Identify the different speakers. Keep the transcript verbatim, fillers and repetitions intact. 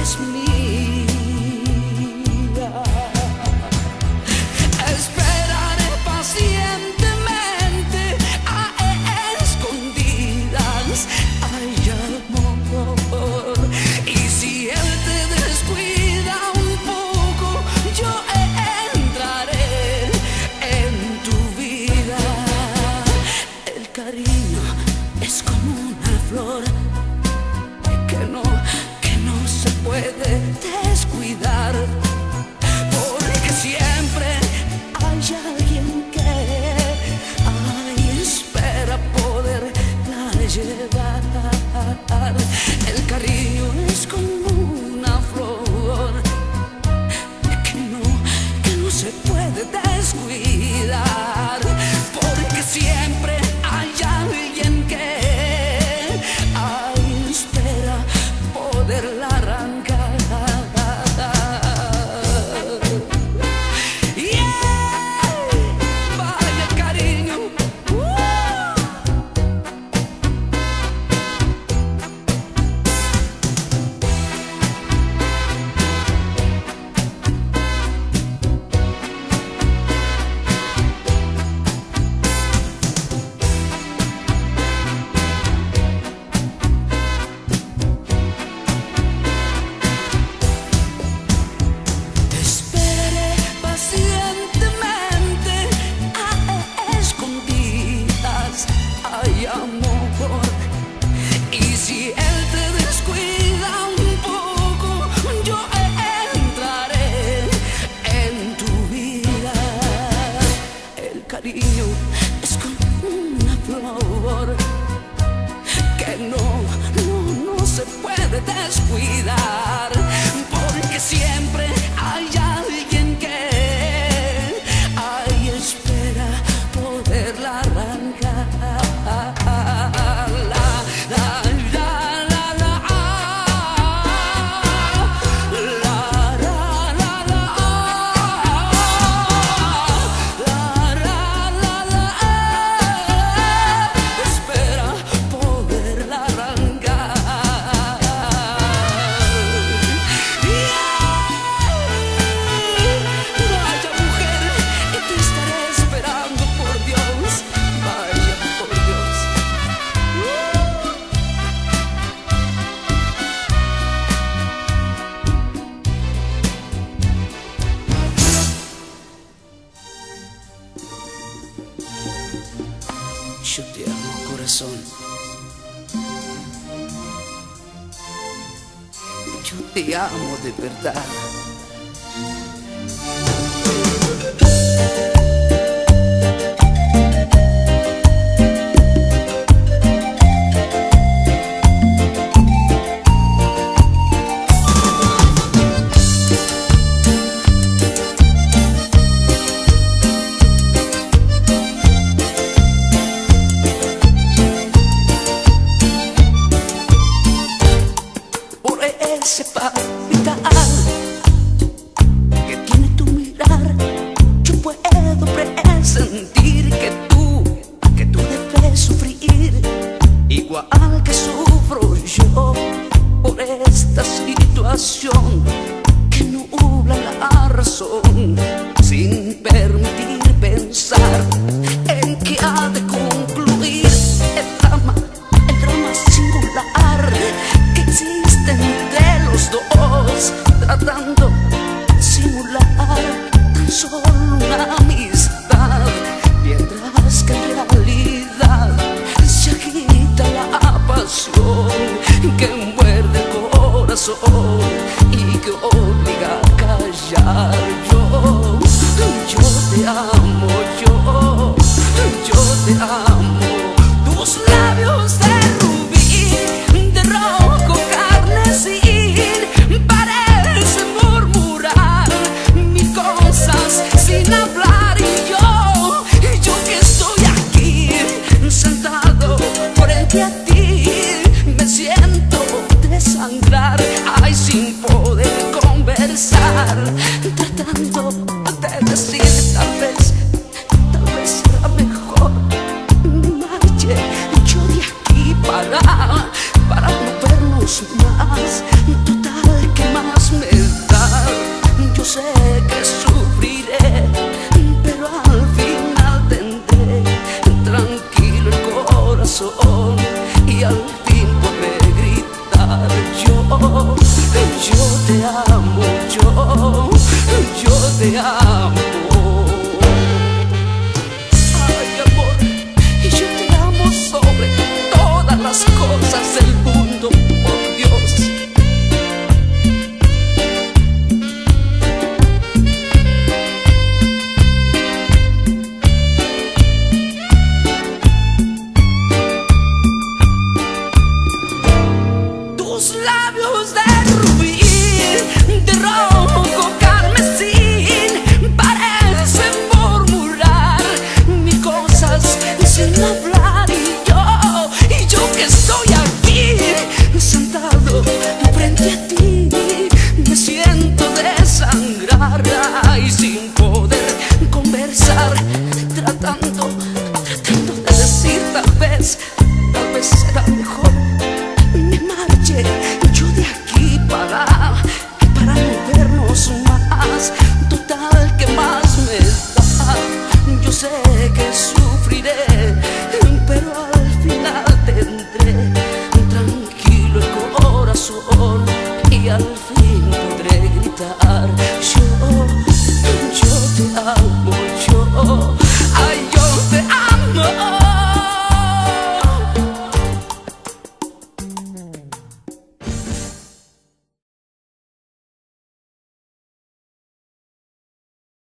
Speaker 1: eres mía. Esperaré pacientemente a escondidas. Ay, amor. Y si él te descuida un poco, yo entraré en tu vida. El cariño es como una flor que no, que no se puede descuidar, porque siempre hay alguien que ay, espera poderla llevar. El cariño es como una flor que no, que no se puede descuidar, porque siempre hay alguien que ay, espera poderla arrancar. Yeah, vaya cariño. Uh. Esperaré pacientemente a escondidas, ay, amor. Y si él te descuida un poco, yo entraré en tu vida. El cariño es como una flor que no, no, no se puede descuidar, porque siempre hay alguien que ay, espera poderla arrancar. La, la, la, la, la, la, la, la, la, la, la, la, espera poderla arrancar. Vaya mujer, y te estaré esperando, por Dios. Vaya, por Dios. Yo te amo, corazón. Yo te amo de verdad. Por ese palpitar que tiene tu mirar, yo puedo presentir que tú, que tú debes sufrir igual que sufro yo por esta situación que nubla la razón, sin permitir pensar en que ha de concluir el drama, el drama singular que existe entre los dos, tratando de simular tan solo una amistad, mientras que en realidad se agita la pasión que muerde el corazón y que obliga a callar. Yo, yo te amo, yo, yo te amo. Tus labios de rubí, de rojo carmesí, parecen murmurar mil cosas sin hablar. Y yo, yo que estoy aquí sentado frente a ti, me siento desangrar. Ay, sin yo te amo, yo, yo te amo. Ay, amor, y yo te amo sobre todas las cosas del mundo.